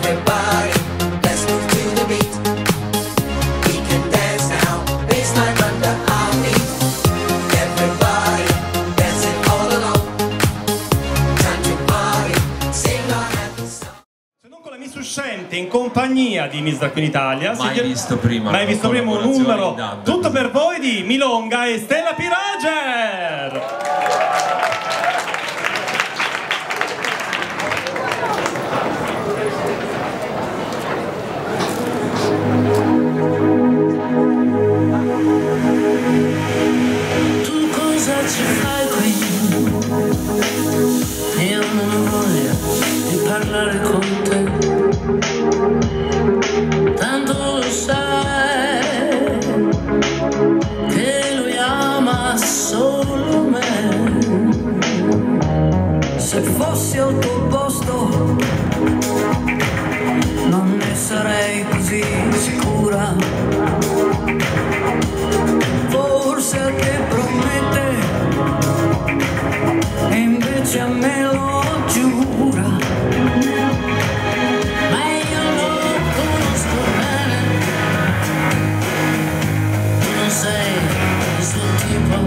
Everybody, let's move to the beat. We can dance now, baseline under our feet. Everybody, dancing all alone. Time to party, sing our happy song. Se non con la Miss Uscente in compagnia di Miss Drag in Italia. Mai visto prima. Mai visto prima un numero tutto per voi di Milonga e Stella Pirager. Tu cosa ci fai qui? Io non ho voglia di parlare con te. Tanto lo sai che lui ama solo me. Se fossi al tuo posto non ne sarei così sicura. Forse a te promette e invece a me lo giura. Ma io lo conosco bene. Tu non sei il suo tipo.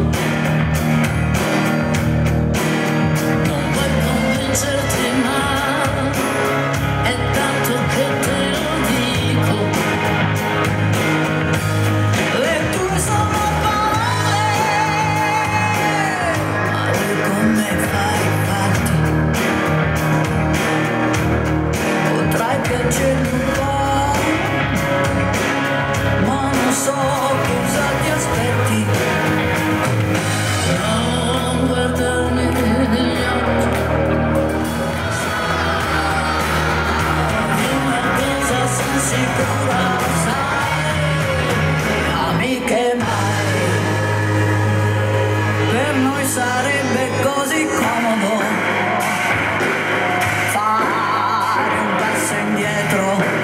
Non vuoi convincerti, ma è tanto che te lo dico. Le tue sono parole, ma lui con me fai fatti. Potrai piacermi un po', ma non so cosa ti aspetti. Non guardarmi negli occhi. Di una cosa sono sicura, sai, amiche mai. Per noi sarebbe così comodo fare un passo indietro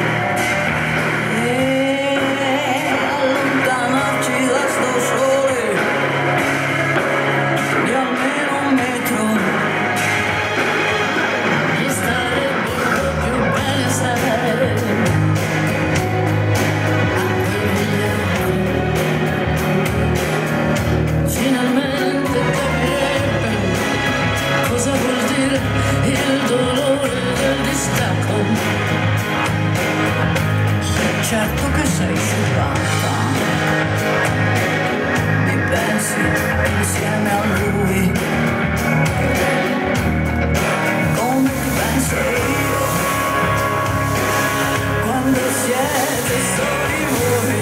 e allontanarci da sto sole di almeno un metro. Mi starebbe più bene se a quegli occhi finalmente capirebbe cosa vuol dire il dolore del distacco. Certo che sei sciupata, mi pensi insieme a lui, come ti penso io, quando siete soli voi.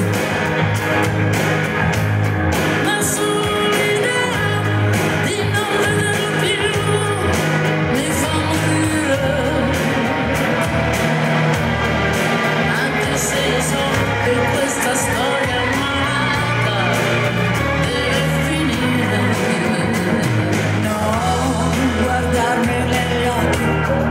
Ma solo l'idea di non vederlo più mi fa morire. Anche se so che questa storia amata deve finire. Non guardarmi negli occhi,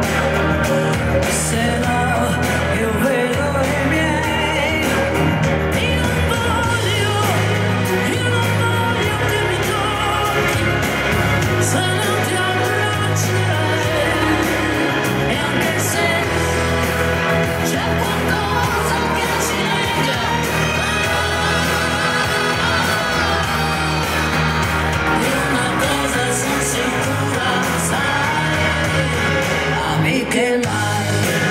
se no io vedo i miei. Io non voglio che mi tocchi, se non ti abbraccerei. E anche se c'è qualcosa che ci lega, di una cosa sono sicura, sai, amiche mai,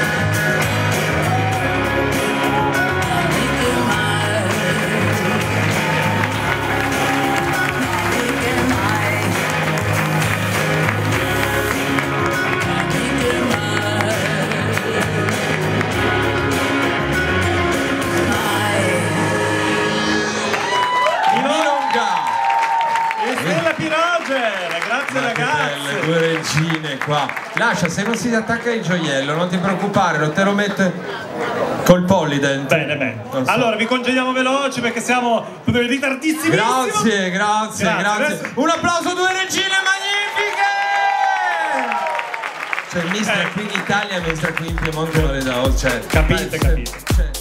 amiche mai, amiche mai, amiche mai. Milonga e Stella Pirager. Grazie ragazzi. Le due regine qua. Lascia, se non si attacca il gioiello, non ti preoccupare, te lo mette col polydent. Bene, bene. Non so. Allora vi congediamo veloci perché siamo ritardissimissimi. Grazie. Un applauso a due regine magnifiche! Cioè, mister qui in Italia, mister qui in Piemonte non le do, cioè. Capite. Cioè,